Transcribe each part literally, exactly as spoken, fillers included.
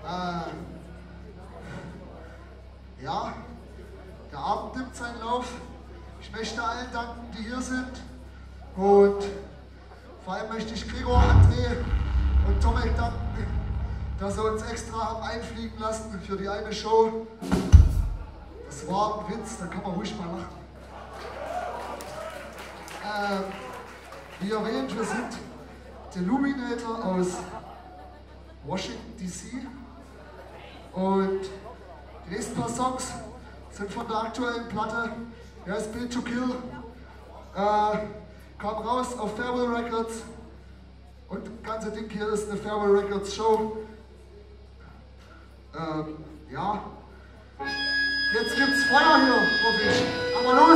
Äh, ja, der Abend nimmt seinen Lauf. Ich möchte allen danken, die hier sind. Und vor allem möchte ich Gregor, André und Tomek danken, dass sie uns extra haben einfliegen lassen für die eine Show. Das war ein Witz, da kann man ruhig mal lachen. Äh, wie erwähnt, wir sind der Luminator aus Washington D C und die nächsten paar Songs sind von der aktuellen Platte, die heißt Build to Kill, äh, kam raus auf Farewell Records und das ganze Ding hier ist eine Farewell Records Show. Ähm, ja, jetzt gibt's Feuer hier, hoffe ich. Aber los!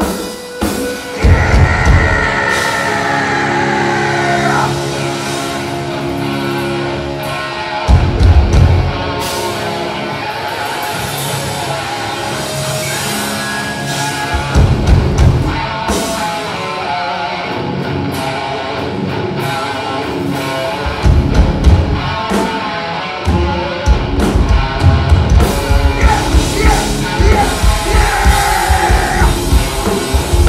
Yeah!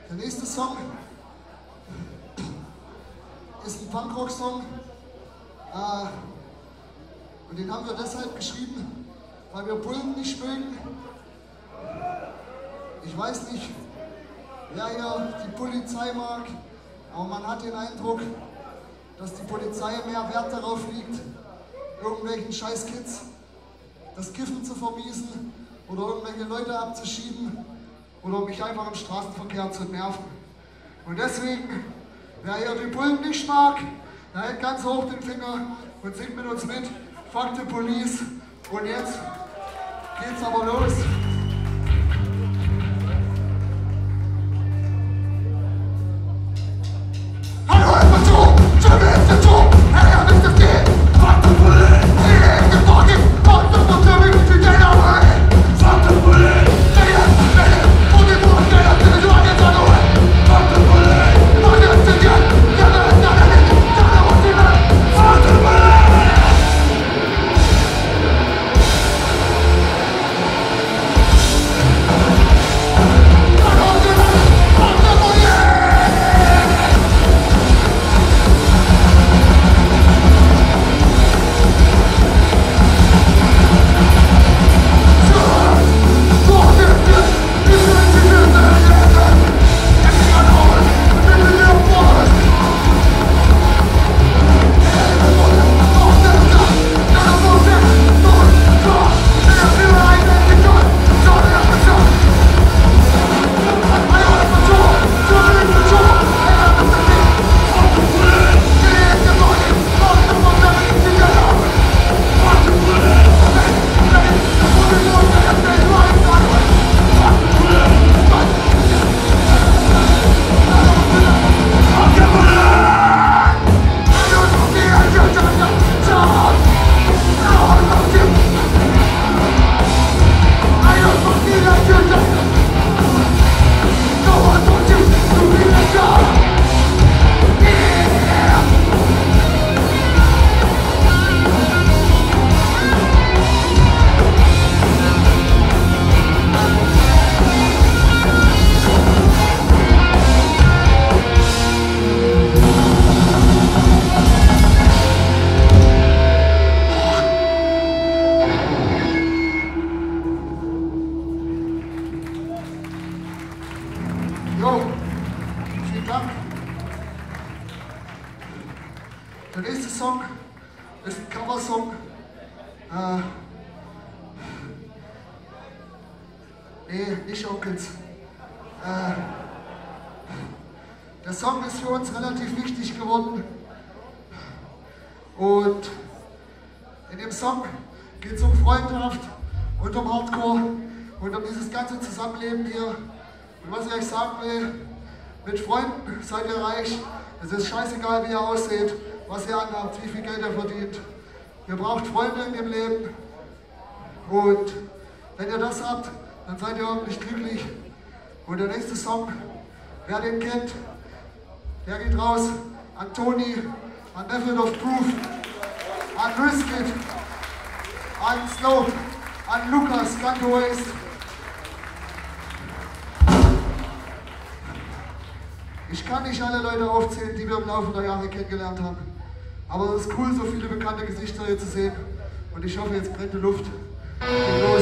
Der nächste Song ist ein Punkrock-Song. Äh, und den haben wir deshalb geschrieben, weil wir Bullen nicht mögen. Ich weiß nicht, wer hier die Polizei mag, aber man hat den Eindruck, dass die Polizei mehr Wert darauf liegt, irgendwelchen Scheiß-Kids das Kiffen zu vermiesen oder irgendwelche Leute abzuschieben oder mich einfach im Straßenverkehr zu nerven. Und deswegen, wer hier die Bullen nicht mag, der hält ganz hoch den Finger und singt mit uns mit. Fuck the police. Und jetzt geht's aber los. Hallo, einfach so! Schon ist der Tor! Hey, ja, nicht das geht! Fuck the police! Hey, ich bin fucking! Fuck the police! Ich bin der Name! Fuck the police! Hey, ja, hey, und ich brauch keiner, der mich an jetzt anholen! Fuck the police! Und jetzt sind wir! Ja, da ist da, da ist da, da muss ich lang! Fuck the police! Jo, vielen Dank. Der nächste Song ist ein Coversong. Äh, nee, nicht Onkels. Äh, der Song ist für uns relativ wichtig geworden. Und in dem Song geht es um Freundschaft und um Hardcore und um dieses ganze Zusammenleben hier. Und was ich euch sagen will, mit Freunden seid ihr reich. Es ist scheißegal, wie ihr aussieht, was ihr anhabt, wie viel Geld ihr verdient. Ihr braucht Freunde in dem Leben. Und wenn ihr das habt, dann seid ihr wirklich glücklich. Und der nächste Song, wer den kennt, der geht raus an Toni, an Method of Proof, an Riskit, an Snow, an Lukas, Gun Waste. Ich kann nicht alle Leute aufzählen, die wir im Laufe der Jahre kennengelernt haben. Aber es ist cool, so viele bekannte Gesichter hier zu sehen. Und ich hoffe, jetzt brennt die Luft. Geht los.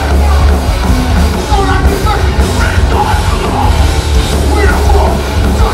We're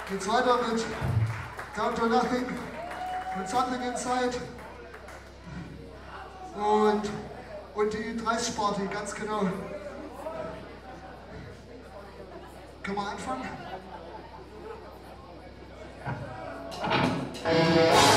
Geht's weiter mit Down to Nothing und Something Inside. Und, und die dreißig Party, ganz genau. Können wir anfangen?